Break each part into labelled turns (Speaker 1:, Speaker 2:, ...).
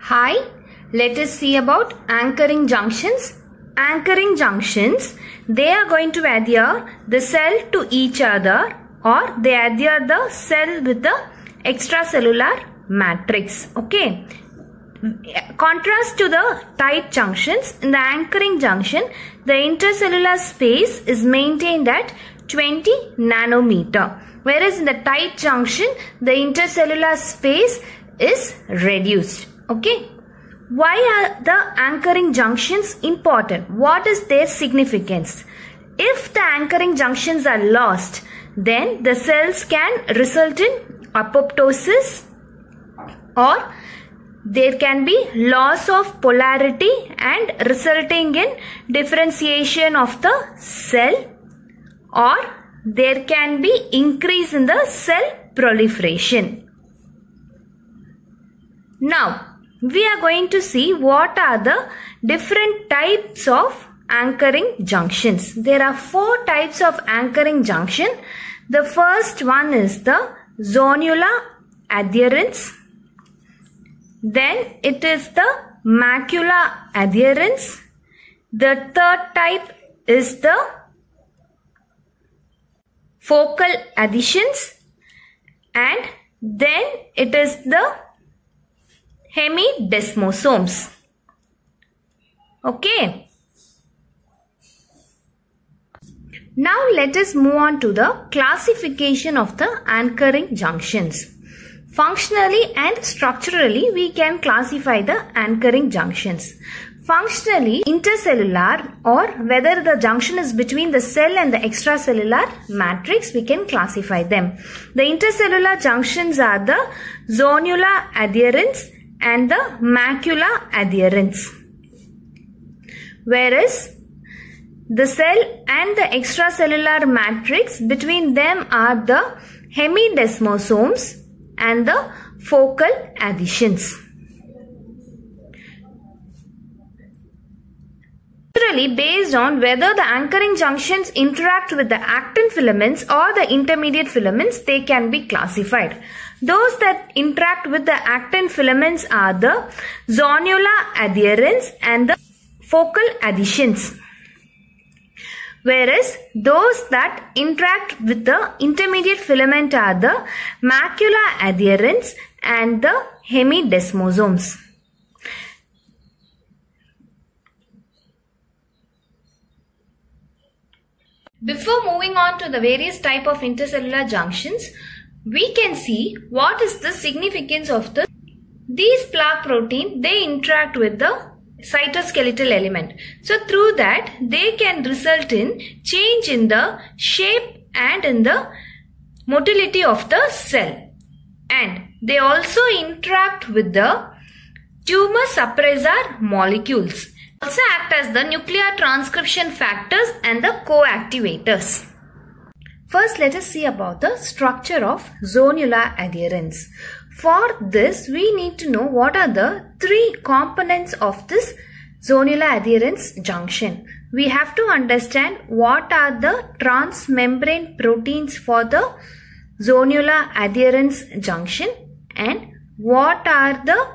Speaker 1: Hi, let us see about anchoring junctions. Anchoring junctions, they are going to adhere the cell to each other, or they adhere the cell with the extracellular matrix. Okay. Contrast to the tight junctions, in the anchoring junction, the intercellular space is maintained at 20 nanometer. Whereas in the tight junction, the intercellular space is reduced. Okay. Why are the anchoring junctions important? What is their significance? If the anchoring junctions are lost, then the cells can result in apoptosis, or there can be loss of polarity and resulting in differentiation of the cell, or there can be increase in the cell proliferation. Now, we are going to see what are the different types of anchoring junctions. There are 4 types of anchoring junction. The first one is the zonular adherence. Then it is the macular adherence. The third type is the focal adhesions. And then it is the hemidesmosomes. Okay. Now let us move on to the classification of the anchoring junctions. Functionally and structurally, we can classify the anchoring junctions. Functionally, intercellular, or whether the junction is between the cell and the extracellular matrix, we can classify them. The intercellular junctions are the zonular adherence and the macular adherence. Whereas the cell and the extracellular matrix, between them are the hemidesmosomes and the focal adhesions. Based on whether the anchoring junctions interact with the actin filaments or the intermediate filaments, they can be classified. Those that interact with the actin filaments are the zonular adherence and the focal adhesions. Whereas those that interact with the intermediate filament are the macular adherence and the hemidesmosomes. Before moving on to the various type of intercellular junctions, we can see what is the significance of these plaque protein. They interact with the cytoskeletal element. So through that, they can result in change in the shape and in the motility of the cell. And they also interact with the tumor suppressor molecules. Also act as the nuclear transcription factors and the coactivators. First, let us see about the structure of zonular adherence. For this, we need to know what are the 3 components of this zonular adherence junction. We have to understand what are the transmembrane proteins for the zonular adherence junction and what are the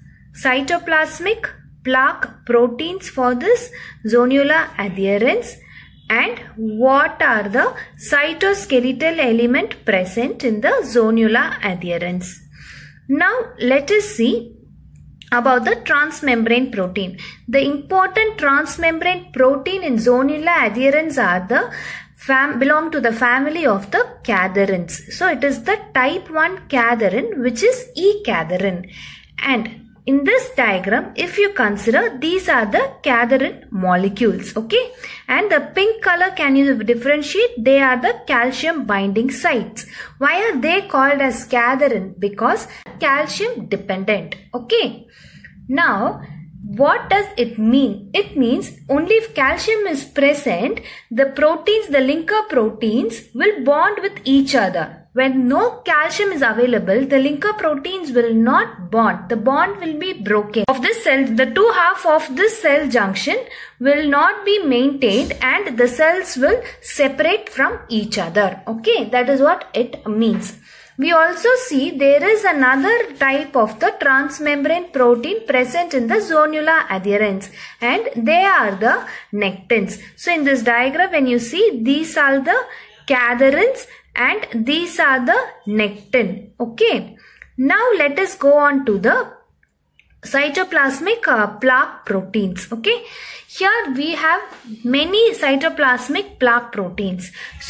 Speaker 1: cytoplasmic plaque proteins for this zonular adherence, and what are the cytoskeletal element present in the zonular adherence. Now let us see about the transmembrane protein. The important transmembrane protein in zonular adherence are the belong to the family of the cadherins. So it is the type 1 cadherin, which is E-cadherin. And in this diagram, if you consider, these are the cadherin molecules, okay? And the pink color, can you differentiate? They are the calcium binding sites. Why are they called as cadherin? Because calcium dependent, okay? Now, what does it mean? It means only if calcium is present, the proteins, the linker proteins will bond with each other. When no calcium is available, the linker proteins will not bond. The bond will be broken. Of this cell, the 2 half of this cell junction will not be maintained and the cells will separate from each other. Okay, that is what it means. we also see there is another type of the transmembrane protein present in the zonula adherens, and they are the nectins. So in this diagram, when you see, these are the cadherins and these are the nectin. Okay. Now let us go on to the cytoplasmic plaque proteins. Okay. Here we have many cytoplasmic plaque proteins.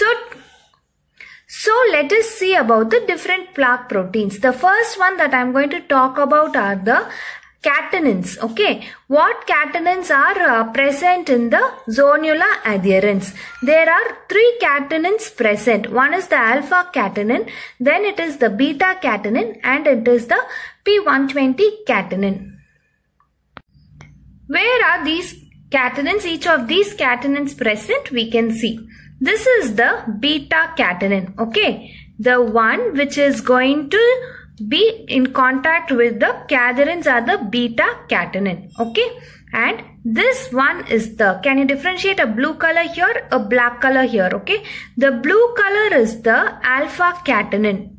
Speaker 1: So let us see about the different plaque proteins. The first one that I am going to talk about are the catenins. Okay, what catenins are present in the zonula adherens? There are 3 catenins present. One is the alpha catenin, then it is the beta catenin, and it is the P120 catenin. Where are these catenins? Each of these catenins present, we can see. This is the beta catenin. Okay, the one which is going to be in contact with the cadherins are the beta catenin. Okay, and this one is the, can you differentiate a blue color here, a black color here? Okay, the blue color is the alpha catenin,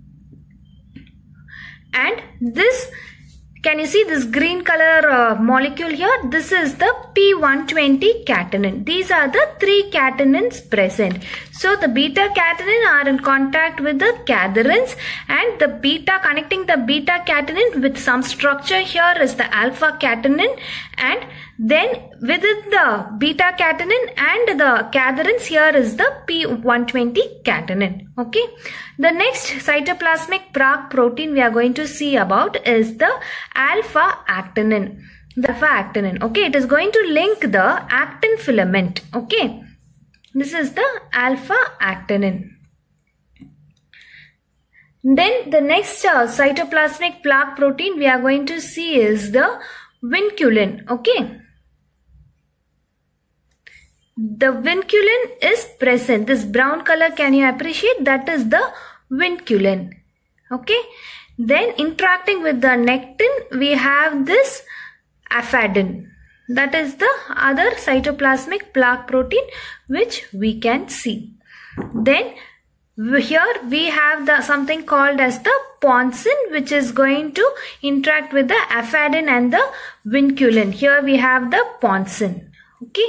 Speaker 1: and this, can you see this green color molecule here? This is the P120 catenin. These are the 3 catenins present. So the beta catenin are in contact with the cadherins, and the beta, connecting the beta catenin with some structure here is the alpha catenin, and then within the beta catenin and the cadherins, here is the P120 catenin. Okay. The next cytoplasmic plaque protein we are going to see about is the alpha actinin. The alpha actinin. Okay, it is going to link the actin filament. Okay, this is the alpha actinin. Then the next cytoplasmic plaque protein we are going to see is the vinculin. Okay, the vinculin is present. This brown color, can you appreciate? That is the vinculin. Okay. Then interacting with the nectin, we have this aphadin. That is the other cytoplasmic plaque protein which we can see. Then here we have the something called as the ponsin, which is going to interact with the aphadin and the vinculin. Here we have the ponsin. Okay.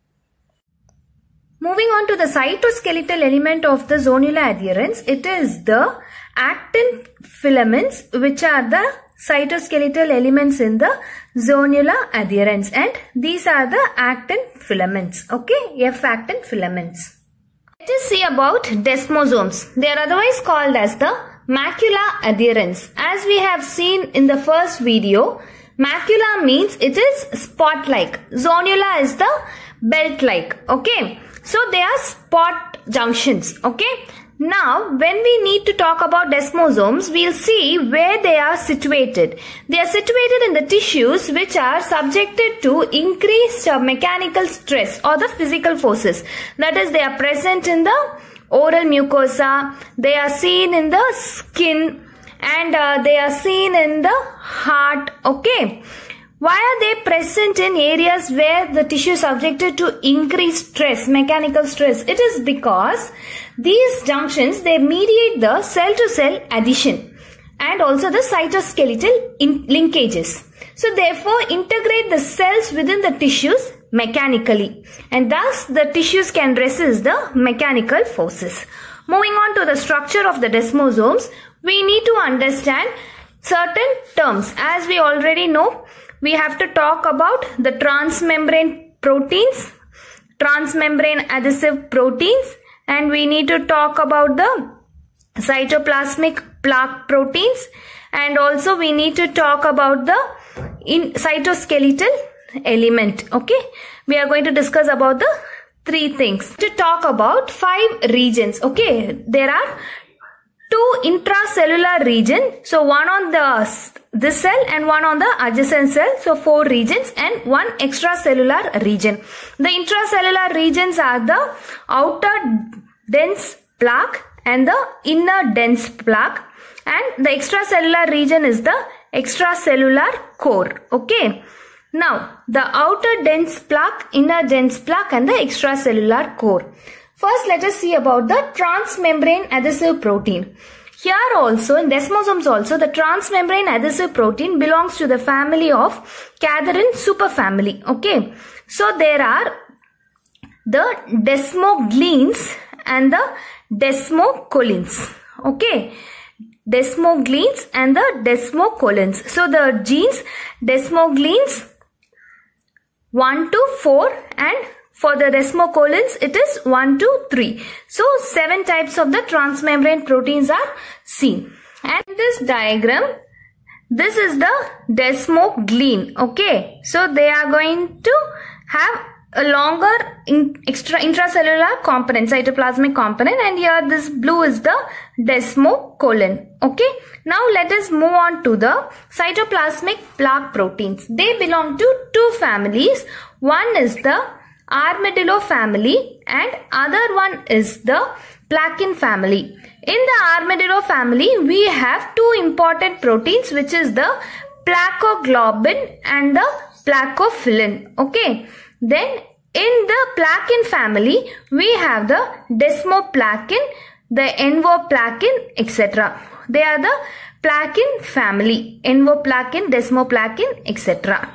Speaker 1: Moving on to the cytoskeletal element of the zonula adherens, it is the actin filaments, which are the cytoskeletal elements in the zonula adherens, and these are the actin filaments. Okay, F-actin filaments. Let us see about desmosomes. They are otherwise called as the macula adherens. As we have seen in the first video, macula means it is spot-like. Zonula is the belt-like. Okay. So they are spot junctions. Okay. Now when we need to talk about desmosomes, we'll see where they are situated. They are situated in the tissues which are subjected to increased mechanical stress or the physical forces. That is, they are present in the oral mucosa, they are seen in the skin, and they are seen in the heart. Okay. Why are they present in areas where the tissue is subjected to increased stress, mechanical stress? It is because these junctions, they mediate the cell-to-cell adhesion and also the cytoskeletal linkages. So therefore, integrate the cells within the tissues mechanically, and thus the tissues can resist the mechanical forces. Moving on to the structure of the desmosomes, we need to understand certain terms. As we already know, we have to talk about the transmembrane proteins, transmembrane adhesive proteins, and we need to talk about the cytoplasmic plaque proteins, and also we need to talk about the cytoskeletal element. Okay, we are going to discuss about the 3 things. To talk about 5 regions. Okay, there are 2 intracellular regions. So one on this cell and one on the adjacent cell. So 4 regions and 1 extracellular region. The intracellular regions are the outer dense plaque and the inner dense plaque, and the extracellular region is the extracellular core. Okay. Now the outer dense plaque, inner dense plaque, and the extracellular core. First, let us see about the transmembrane adhesive protein. Here also, in desmosomes also, the transmembrane adhesive protein belongs to the family of cadherin superfamily. Okay. So there are the desmogleins and the desmocolins. Okay. Desmogleins and the desmocolins. So the genes desmogleins 1 to 4 and for the desmocolins it is 1 to 3. So 7 types of the transmembrane proteins are seen. And in this diagram, this is the desmoglein. Okay. So they are going to have a longer intracellular component, cytoplasmic component, and here this blue is the desmocolin. Okay. Now let us move on to the cytoplasmic plaque proteins. They belong to 2 families. One is the armadillo family and other one is the plaquin family. In the armadillo family, we have 2 important proteins, which is the placoglobin and the placofilin. Okay. Then in the plaquin family, we have the desmoplakin, the envoplakin, etc. They are the plaquin family. Envoplakin, desmoplakin, etc.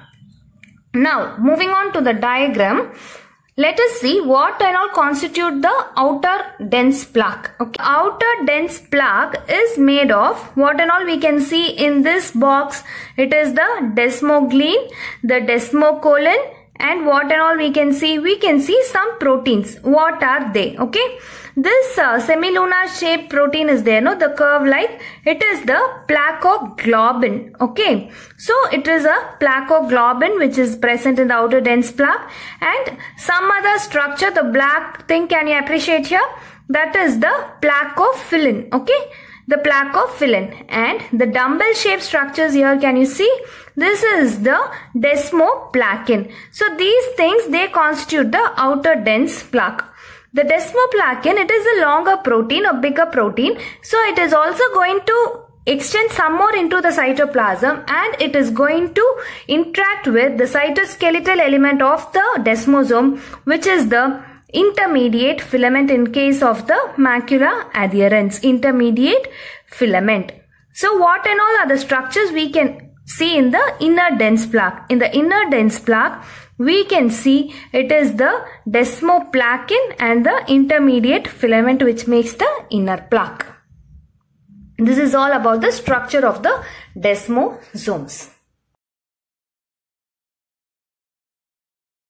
Speaker 1: Now, moving on to the diagram, let us see what and all constitute the outer dense plaque. Okay. Outer dense plaque is made of what and all we can see in this box. It is the desmoglein, the desmocolin, and what and all we can see some proteins. What are they? Okay. This semilunar shaped protein is there, no? The curve like, it is the placoglobin. Okay. So it is a placoglobin which is present in the outer dense plaque, and some other structure, the black thing, can you appreciate here? That is the placofilin. Okay. The placofilin, and the dumbbell shaped structures here, can you see? This is the desmoplakin. So these things, they constitute the outer dense plaque. The desmoplakin, it is a longer protein, a bigger protein. So it is also going to extend some more into the cytoplasm, and it is going to interact with the cytoskeletal element of the desmosome, which is the intermediate filament in case of the macula adherens. Intermediate filament. So what and all are the structures we can see in the inner dense plaque? In the inner dense plaque, we can see it is the desmoplakin and the intermediate filament which makes the inner plaque. This is all about the structure of the desmosomes.